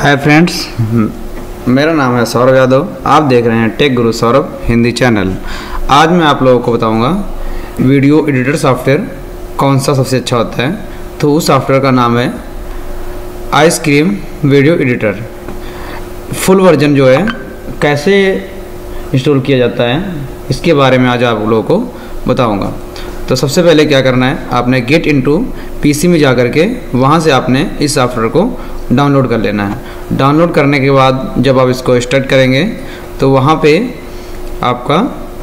Hi friends, मेरा नाम है सौरभ यादव। आप देख रहे हैं टेक गुरु सौरभ हिंदी चैनल। आज मैं आप लोगों को बताऊंगा वीडियो एडिटर सॉफ्टवेयर कौन सा सबसे अच्छा होता है। तो उस सॉफ्टवेयर का नाम है icecream video editor. Full version जो है कैसे इंस्टॉल किया जाता है इसके बारे में आज आप लोगों को बताऊंगा। तो सबसे पहले क्या करना है, आपने गेट इनटू पीसी में जा कर के वहाँ से आपने इस सॉफ्टवेयर को डाउनलोड कर लेना है। डाउनलोड करने के बाद जब आप इसको स्टार्ट करेंगे तो वहाँ पे आपका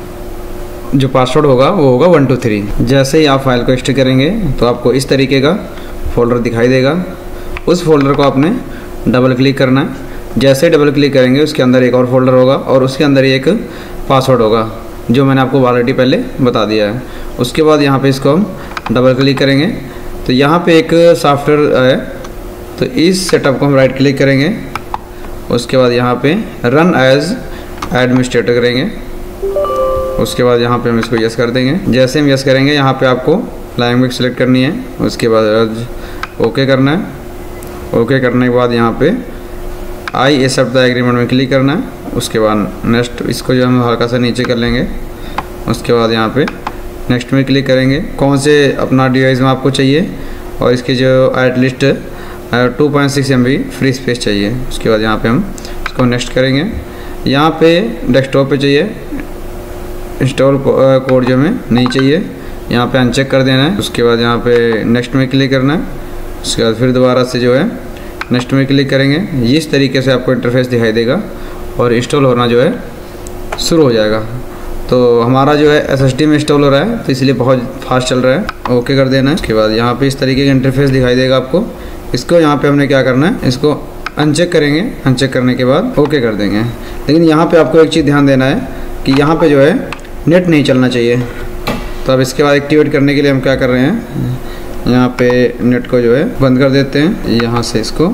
जो पासवर्ड होगा वो होगा 123। जैसे ही आप फाइल को एक्सट्रैक्ट करेंगे तो आपको इस तरीके का फोल्डर दिखाई देगा। उस फोल्डर को आपने डबल क्लिक करना है। जैसे ही डबल क्लिक करेंगे उसके अंदर एक और फोल्डर होगा और उसके अंदर एक पासवर्ड होगा जो मैंने आपको ऑलरेडी पहले बता दिया है। उसके बाद यहाँ पे इसको हम डबल क्लिक करेंगे तो यहाँ पे एक सॉफ्टवेयर है, तो इस सेटअप को हम राइट क्लिक करेंगे। उसके बाद यहाँ पे रन एज एडमिनिस्ट्रेटर करेंगे। उसके बाद यहाँ पे हम इसको यस कर देंगे। जैसे हम यस करेंगे यहाँ पे आपको लैंग्वेज सेलेक्ट करनी है। उसके बाद ओके करना है। ओके करने के बाद यहाँ पे आई एक्सेप्ट द एग्रीमेंट में क्लिक करना है। उसके बाद नेक्स्ट, इसको जो हम हल्का सा नीचे कर लेंगे। उसके बाद यहाँ पे नेक्स्ट में क्लिक करेंगे। कौन से अपना डिवाइस में आपको चाहिए और इसकी जो एटलीस्ट 2.6 MB फ्री स्पेस चाहिए। उसके बाद यहाँ पे हम इसको नेक्स्ट करेंगे। यहाँ पे डेस्कटॉप पे चाहिए, इंस्टॉल कोड जो हमें नहीं चाहिए यहाँ पे अनचेक कर देना है। उसके बाद यहाँ पे नेक्स्ट में क्लिक करना है। उसके बाद फिर दोबारा से जो है नेक्स्ट में क्लिक करेंगे। इस तरीके से आपको इंटरफेस दिखाई देगा और इंस्टॉल होना जो है शुरू हो जाएगा। तो हमारा जो है SSD में इंस्टॉल हो रहा है तो इसलिए बहुत फास्ट चल रहा है। ओके कर देना है। उसके बाद यहाँ पे इस तरीके का इंटरफेस दिखाई देगा आपको। इसको यहाँ पे हमने क्या करना है, इसको अनचेक करेंगे। अनचेक करने के बाद ओके कर देंगे। लेकिन यहाँ पे आपको एक चीज़ ध्यान देना है कि यहाँ पे जो है नेट नहीं चलना चाहिए। तो अब इसके बाद एक्टिवेट करने के लिए हम क्या कर रहे हैं, यहाँ पे नेट को जो है बंद कर देते हैं। यहाँ से इसको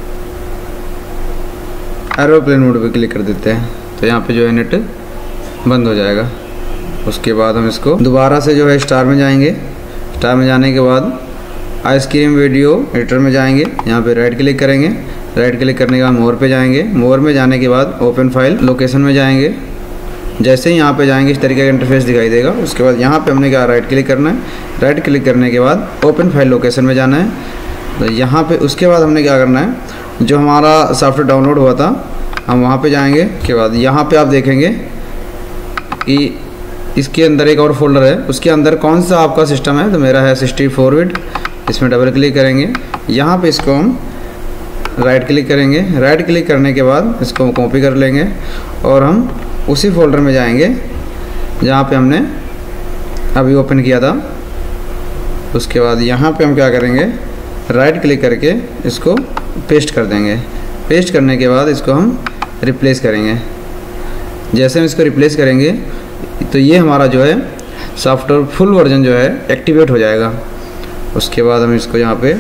एरोप्लेन मोड पे क्लिक कर देते हैं तो यहाँ पे जो है नेट बंद हो जाएगा। उसके बाद हम इसको दोबारा से जो है स्टार में जाएंगे। स्टार में जाने के बाद आइसक्रीम वीडियो एडिटर में जाएंगे। यहाँ पे राइट क्लिक करेंगे। राइट क्लिक करने के बाद मोर पे जाएंगे। मोर में जाने के बाद ओपन फाइल लोकेशन में जाएंगे। जैसे ही यहाँ पे जाएंगे इस तरीके का इंटरफेस दिखाई देगा। उसके बाद यहाँ पे हमने क्या राइट क्लिक करना है। राइट क्लिक करने के बाद ओपन फाइल लोकेशन में जाना है। तो यहाँ पे उसके बाद हमने क्या करना है, जो हमारा सॉफ्टवेयर डाउनलोड हुआ था हम वहाँ पे जाएंगे। उसके बाद यहाँ पे आप देखेंगे कि इसके अंदर एक और फोल्डर है, उसके अंदर कौन सा आपका सिस्टम है। तो मेरा है 64 बिट। इसमें डबल क्लिक करेंगे। यहाँ पे इसको हम राइट क्लिक करेंगे। राइट क्लिक करने के बाद इसको कॉपी कर लेंगे और हम उसी फोल्डर में जाएंगे जहाँ पे हमने अभी ओपन किया था। उसके बाद यहाँ पे हम क्या करेंगे, राइट क्लिक करके इसको पेस्ट कर देंगे। पेस्ट करने के बाद इसको हम रिप्लेस करेंगे। जैसे हम इसको रिप्लेस करेंगे तो ये हमारा जो है सॉफ्टवेयर फुल वर्जन जो है एक्टिवेट हो जाएगा। उसके बाद हम इसको यहाँ पे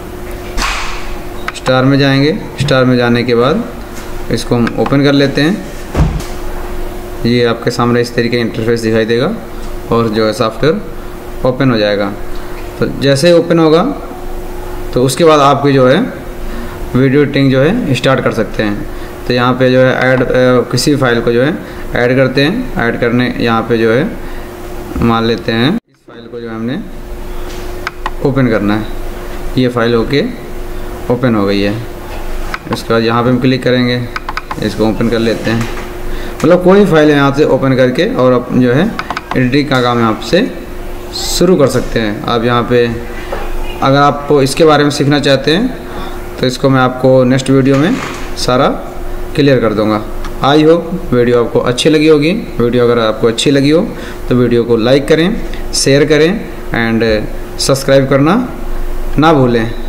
स्टार में जाएंगे। स्टार में जाने के बाद इसको हम ओपन कर लेते हैं। ये आपके सामने इस तरीके का इंटरफेस दिखाई देगा और जो है सॉफ्टवेयर ओपन हो जाएगा। तो जैसे ही ओपन होगा तो उसके बाद आपकी जो है वीडियो एडिटिंग जो है स्टार्ट कर सकते हैं। तो यहाँ पे जो है ऐड किसी फाइल को जो है ऐड करते हैं। ऐड करने यहाँ पे जो है मान लेते हैं इस फाइल को जो है हमने ओपन करना है। ये फाइल होके ओपन हो गई है। उसके बाद यहाँ पे हम क्लिक करेंगे, इसको ओपन कर लेते हैं। मतलब कोई फाइल यहाँ से ओपन करके और आप जो है एडिटिंग का काम यहाँ से शुरू कर सकते हैं। आप यहाँ पे अगर आप इसके बारे में सीखना चाहते हैं तो इसको मैं आपको नेक्स्ट वीडियो में सारा क्लियर कर दूंगा। आई होप वीडियो आपको अच्छी लगी होगी। वीडियो अगर आपको अच्छी लगी हो तो वीडियो को लाइक करें, शेयर करें एंड सब्सक्राइब करना ना भूलें।